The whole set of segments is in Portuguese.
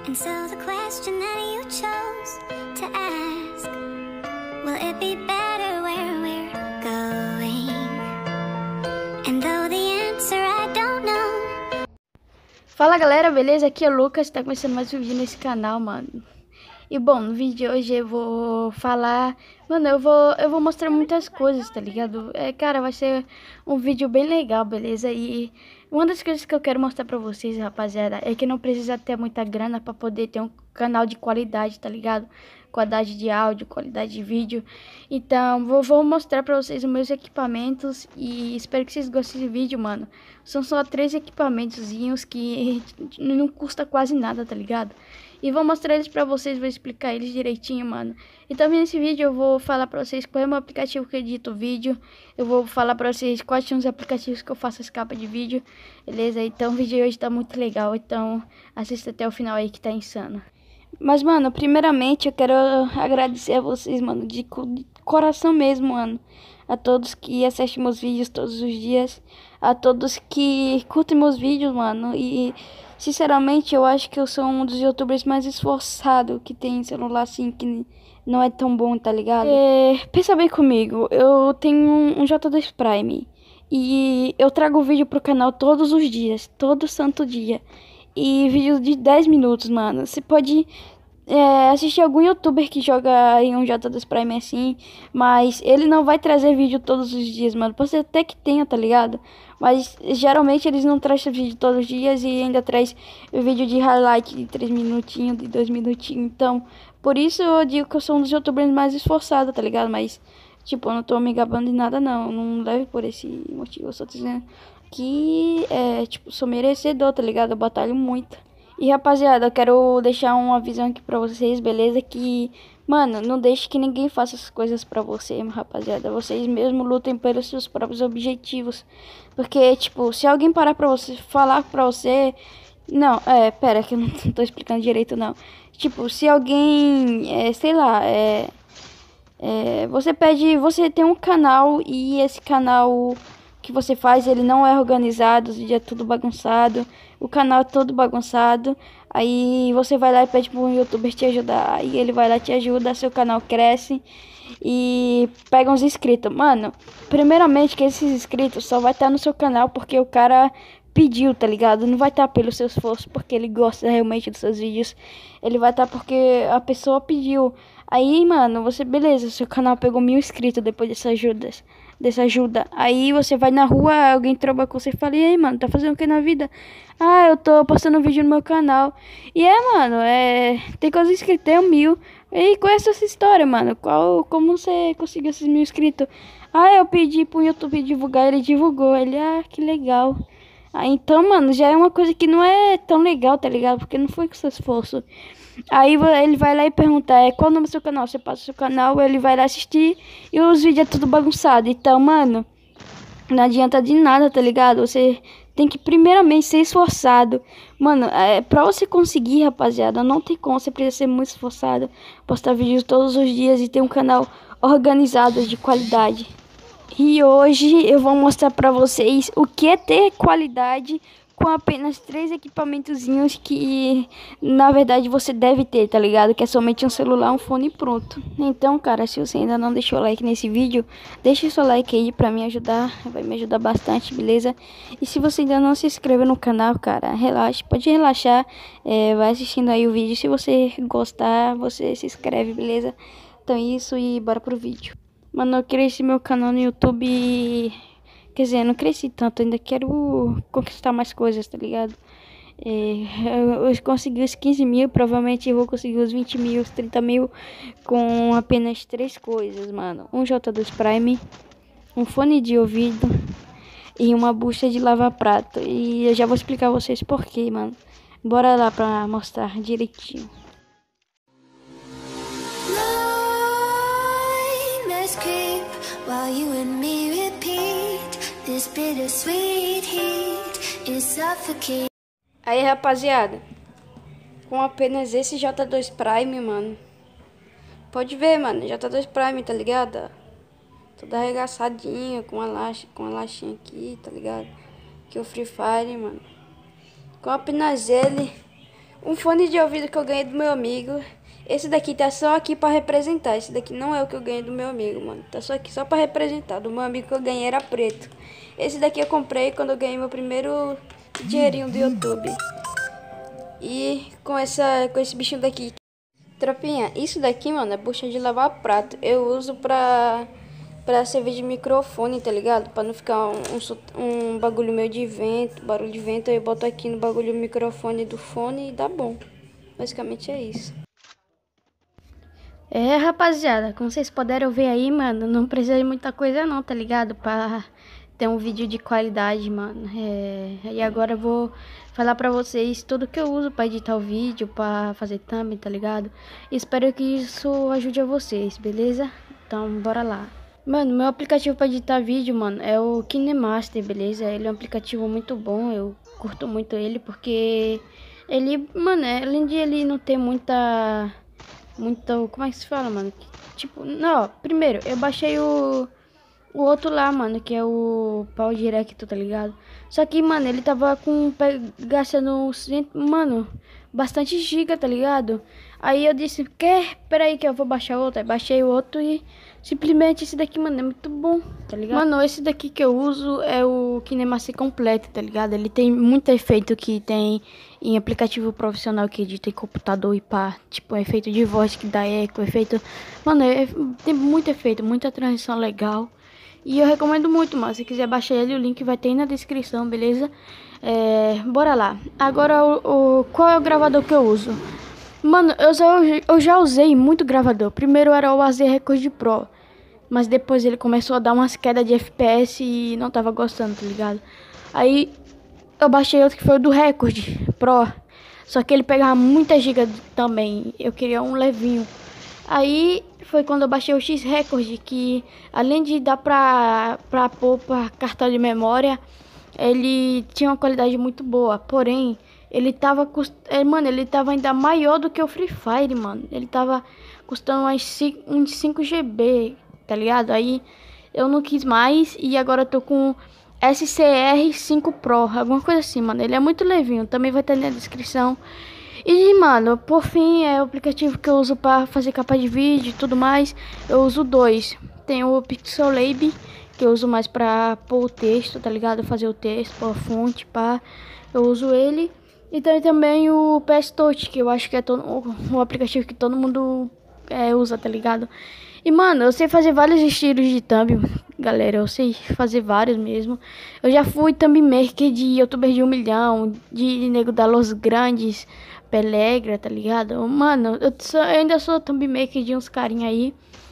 And so the question that you chose to ask, will it be better where we're going? And though the answer I don't know. Fala galera, beleza? Aqui é o Lucas, tá começando mais um vídeo nesse canal, mano. E bom, no vídeo de hoje eu vou falar... Mano, eu vou mostrar muitas coisas, tá ligado? Cara, vai ser um vídeo bem legal, beleza? E uma das coisas que eu quero mostrar pra vocês, rapaziada, é que não precisa ter muita grana pra poder ter um canal de qualidade, tá ligado? Qualidade de áudio, qualidade de vídeo. Então, vou mostrar pra vocês os meus equipamentos e espero que vocês gostem desse vídeo, mano. São só 3 equipamentozinhos que não custa quase nada, tá ligado? E vou mostrar eles pra vocês, vou explicar eles direitinho, mano. E também nesse vídeo eu vou falar pra vocês qual é o meu aplicativo que eu edito o vídeo. Eu vou falar pra vocês quais são os aplicativos que eu faço as capas de vídeo. Beleza? Então o vídeo de hoje tá muito legal, então assista até o final aí que tá insano. Mas, mano, primeiramente eu quero agradecer a vocês, mano, de coração mesmo, mano. A todos que assistem meus vídeos todos os dias. A todos que curtem meus vídeos, mano. E, sinceramente, eu acho que eu sou um dos youtubers mais esforçados que tem celular, assim, que não é tão bom, tá ligado? Pensa bem comigo, eu tenho um J2 Prime. E eu trago vídeo pro canal todos os dias, todo santo dia. E vídeos de 10 minutos, mano. Você pode assistir algum youtuber que joga em um J2 Prime assim, mas ele não vai trazer vídeo todos os dias, mano. Pode ser até que tenha, tá ligado? Mas geralmente eles não trazem vídeo todos os dias e ainda traz vídeo de highlight de 3 minutinhos, de 2 minutinhos. Então, por isso eu digo que eu sou um dos youtubers mais esforçados, tá ligado? Mas, tipo, eu não tô me gabando de nada, não. Não leve por esse motivo. Eu só tô dizendo que, tipo, sou merecedor, tá ligado? Eu batalho muito. E, rapaziada, eu quero deixar uma visão aqui pra vocês, beleza? Que, mano, não deixe que ninguém faça as coisas pra você, rapaziada. Vocês mesmo lutem pelos seus próprios objetivos. Porque, tipo, se alguém parar pra você, falar pra você... Não, pera, que eu não tô explicando direito, não. Tipo, se alguém, sei lá, você tem um canal e esse canal que você faz, ele não é organizado, os vídeos é tudo bagunçado, o canal é todo bagunçado, aí você vai lá e pede para um youtuber te ajudar, aí ele vai lá e te ajuda, seu canal cresce e pega uns inscritos. Mano, primeiramente que esses inscritos só vai estar no seu canal porque o cara pediu, tá ligado? Não vai estar pelo seu esforço porque ele gosta realmente dos seus vídeos, ele vai estar porque a pessoa pediu. Aí, mano, beleza, seu canal pegou 1000 inscritos depois dessa ajuda. Aí você vai na rua, alguém tromba com você e fala: e aí, mano, tá fazendo o que na vida? Ah, eu tô postando vídeo no meu canal. E mano, tem quantos inscritos? Tenho 1000. E qual é essa história, mano? Como você conseguiu esses 1000 inscritos? Ah, eu pedi pro YouTube divulgar, ele divulgou. Que legal. Ah, então, mano, já é uma coisa que não é tão legal, tá ligado? Porque não foi com seu esforço. Aí ele vai lá e pergunta, qual o nome do seu canal? Você passa o seu canal, ele vai lá assistir e os vídeos é tudo bagunçado. Então, mano, não adianta de nada, tá ligado? Você tem que primeiramente ser esforçado. Mano, pra você conseguir, rapaziada, não tem como, você precisa ser muito esforçado. Postar vídeos todos os dias e ter um canal organizado, de qualidade. E hoje eu vou mostrar pra vocês o que é ter qualidade com apenas 3 equipamentozinhos que, na verdade, você deve ter, tá ligado? Que é somente um celular, um fone e pronto. Então, cara, se você ainda não deixou o like nesse vídeo, deixa seu like aí pra me ajudar, vai me ajudar bastante, beleza? E se você ainda não se inscreveu no canal, cara, relaxa, pode relaxar, vai assistindo aí o vídeo. Se você gostar, você se inscreve, beleza? Então é isso e bora pro vídeo. Mano, eu cresci meu canal no YouTube. Quer dizer, eu não cresci tanto, ainda quero conquistar mais coisas, tá ligado? Eu consegui os 15 mil, provavelmente eu vou conseguir os 20 mil, os 30 mil com apenas 3 coisas, mano. Um J2 Prime, um fone de ouvido e uma bucha de lavar prato. E eu já vou explicar a vocês por quê, mano. Bora lá pra mostrar direitinho. While you and me repeat, this bittersweet heat is suffocating. Aí, rapaziada, com apenas esse J2 Prime, mano, pode ver, mano, J2 Prime, tá ligado? Todo arregaçadinho, com a lastinha aqui, tá ligado? Aqui o Free Fire, mano. Com apenas ele, Um fone de ouvido que eu ganhei do meu amigo. Esse daqui tá só aqui pra representar. Esse daqui não é o que eu ganhei do meu amigo, mano. Tá só aqui, só pra representar. Do meu amigo que eu ganhei era preto. Esse daqui eu comprei quando eu ganhei meu primeiro dinheirinho do YouTube. E com esse bichinho daqui. Tropinha, isso daqui, mano, é bucha de lavar prato. Eu uso pra servir de microfone, tá ligado? Pra não ficar um bagulho meio de vento, barulho de vento. Aí eu boto aqui no bagulho do microfone do fone e dá bom. Basicamente é isso. É, rapaziada, como vocês puderam ver aí, mano, não precisa de muita coisa não, tá ligado? Pra ter um vídeo de qualidade, mano. E agora eu vou falar pra vocês tudo que eu uso pra editar o vídeo, pra fazer thumb, tá ligado? Espero que isso ajude a vocês, beleza? Então, bora lá. Mano, meu aplicativo pra editar vídeo, mano, é o KineMaster, beleza? Ele é um aplicativo muito bom, eu curto muito ele porque ele, mano, além de ele não ter muito, como é que se fala, mano? Tipo, não, primeiro, eu baixei o outro lá, mano, que é o Pau Direct, tá ligado? Só que, mano, ele tava gastando, mano, bastante giga, tá ligado? Aí eu disse, peraí que eu vou baixar outro. Aí baixei o outro e simplesmente esse daqui, mano, é muito bom, tá ligado? Mano, esse daqui que eu uso é o KineMaster completo, tá ligado? Ele tem muito efeito que tem em aplicativo profissional que edita em computador e pá. Tipo, efeito de voz que dá eco, efeito... Mano, tem muito efeito, muita transição legal. E eu recomendo muito, mano. Se quiser baixar ele, o link vai ter aí na descrição, beleza? Bora lá. Agora, qual é o gravador que eu uso? Mano, eu já usei muito gravador. Primeiro era o AZ Record Pro. Mas depois ele começou a dar umas quedas de FPS e não tava gostando, tá ligado? Aí eu baixei outro que foi o do Record Pro. Só que ele pegava muita giga também. Eu queria um levinho. Aí foi quando eu baixei o X-Record, que além de dar pra pôr pra cartão de memória, ele tinha uma qualidade muito boa. Porém, ele tava mano, ele tava ainda maior do que o Free Fire, mano. Ele tava custando uns 5 GB, tá ligado? Aí eu não quis mais e agora eu tô com SCR5 Pro, alguma coisa assim, mano. Ele é muito levinho, também vai estar na descrição. E, mano, por fim, é o aplicativo que eu uso pra fazer capa de vídeo e tudo mais. Eu uso dois. Tem o Pixelab, que eu uso mais pra pôr o texto, tá ligado? Fazer o texto, pôr a fonte, pá. Eu uso ele. E tem também o PS Touch, que eu acho que é o aplicativo que todo mundo usa, tá ligado? E, mano, eu sei fazer vários estilos de thumb, galera. Eu sei fazer vários mesmo. Eu já fui thumb maker de youtuber de 1 milhão, de nego da Los Grandes, Pelegra, tá ligado? Mano, eu ainda sou thumb maker de uns carinha aí.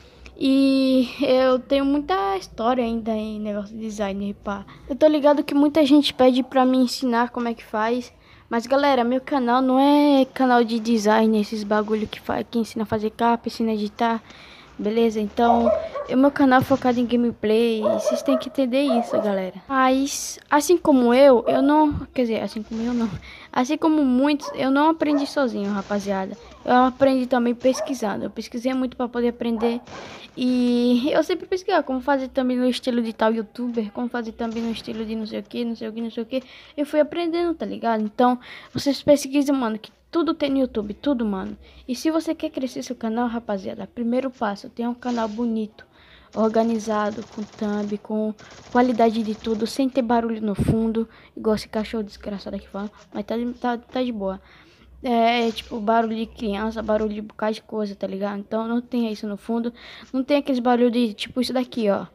E eu tenho muita história ainda em negócio de design, pá. Eu tô ligado que muita gente pede pra me ensinar como é que faz. Mas galera, meu canal não é canal de design, esses bagulho que ensina a fazer capa, ensina a editar. Beleza? Então, o meu canal é focado em gameplay, vocês têm que entender isso, galera. Mas, assim como eu não... Quer dizer, assim como eu não... Assim como muitos, eu não aprendi sozinho, rapaziada. Eu aprendi também pesquisando. Eu pesquisei muito pra poder aprender. E eu sempre pesquisava como fazer também no estilo de tal youtuber, como fazer também no estilo de não sei o que, não sei o que, não sei o que. Eu fui aprendendo, tá ligado? Então, vocês pesquisam, mano, que tudo tem no YouTube, tudo, mano. E se você quer crescer seu canal, rapaziada, primeiro passo, tenha um canal bonito, organizado, com thumb, com qualidade de tudo, sem ter barulho no fundo, igual esse cachorro desgraçado aqui fala, mas tá de boa. Tipo, barulho de criança, barulho de bocado de coisa, tá ligado? Então não tenha isso no fundo, não tem aqueles barulhos de, tipo, isso daqui, ó.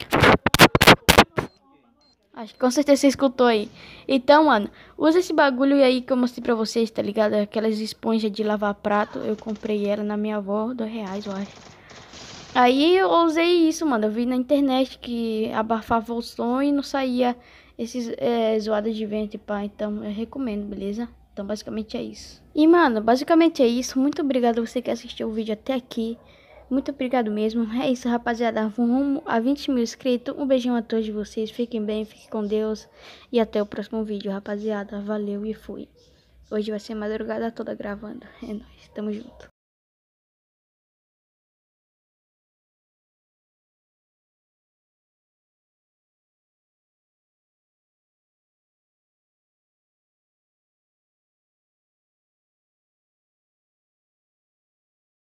Acho que com certeza você escutou aí. Então, mano, usa esse bagulho aí que eu mostrei pra vocês, tá ligado? Aquelas esponjas de lavar prato. Eu comprei ela na minha avó, R$2, eu acho. Aí eu usei isso, mano. Eu vi na internet que abafava o som e não saía esses zoadas de vento e pá. Então eu recomendo, beleza? Então basicamente é isso. E, mano, basicamente é isso. Muito obrigado a você que assistiu o vídeo até aqui. Muito obrigado mesmo. É isso, rapaziada. Rumo a 20 mil inscritos. Um beijão a todos vocês. Fiquem bem, fiquem com Deus. E até o próximo vídeo, rapaziada. Valeu e fui. Hoje vai ser madrugada toda gravando. É nóis. Tamo junto.